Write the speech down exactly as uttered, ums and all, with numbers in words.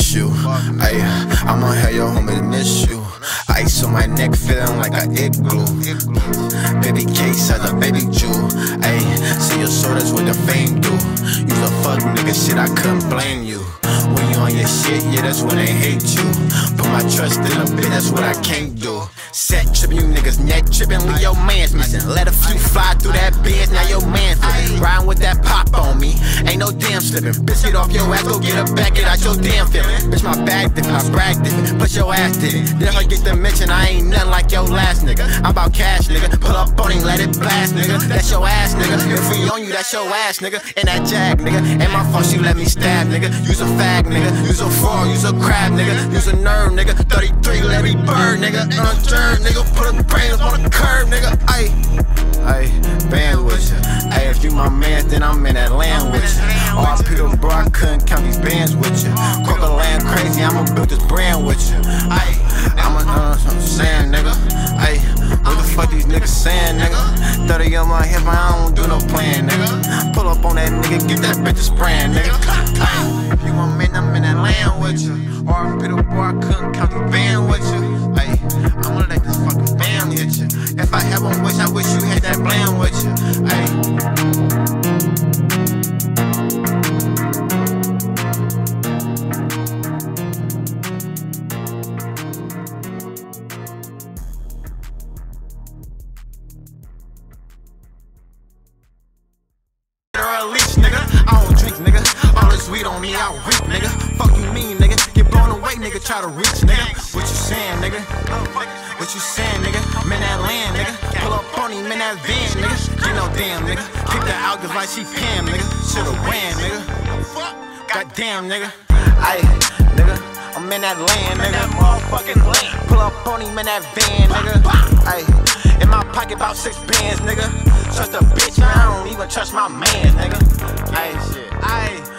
miss you. Ay, I'ma have your homie miss you. Ice on my neck, feeling like a igloo. Baby case as a baby Jew. Ay, see your soul, that's what the fame do. You a fuck nigga, shit, I couldn't blame you. When you on your shit, yeah, that's when they hate you. Put my trust in a bitch, that's what I can't do. Set trippin', you niggas neck trippin', leave your mans missing. Let a few fly through that biz, now your man flippin'. Riding with that pop on me, ain't no damn slippin'. Bitch, get off your ass, go get a back, get out your damn feelin'. Bitch, my bag different, I brag different, but your ass didn't. Then her get the mention, I ain't nothing like your last nigga. I'm about cash, nigga, pull up on him, let it blast, nigga. That's your ass, nigga. If we on you, that's your ass, nigga. And that jag, nigga, ain't my fault, she let me stab, nigga. Use a fag, nigga, use a fraud, use a crab, nigga. Use a nerve, nigga, thirty-three, let me burn, nigga. On a turn, nigga, put a brain up on the curb, nigga. Ay, ay, band with ya. Ay, if you my man, then I'm in that land with ya. R P to bro, I couldn't count these bands with ya. Crook a land crazy, I'ma build this brand with ya. Ay, I'ma know what I'm saying, nigga. Ay, what the fuck these niggas saying, nigga? thirty on my hip, I don't do no plan, nigga. Pull up on that nigga, get that bitch a spraying, nigga. Ay, if you my man, I'm in that land with ya. R P to bro, I couldn't count these bands with ya. Ay, I'ma let this fucking band hit ya. If I have one wish, I wish you had that bland with ya. Ay. Nigga, I don't drink, nigga. All this weed on me, I reek, nigga. Fuck you mean, nigga. Get blown away, nigga. Try to reach, nigga. What you saying, nigga? What you saying, nigga? Man, that land, nigga. Pull up on him, man, that van, nigga. You know, damn, nigga. Keep that out cause like she Pam, nigga. Shoulda ran, nigga. Goddamn, nigga. Aye, nigga. I'm in that land, nigga. That motherfucking land. Pull up on him in that van, nigga. Aye, in my pocket about six bands, nigga. Trust a bitch, man, I don't even trust my man, nigga. Aye, shit, aye.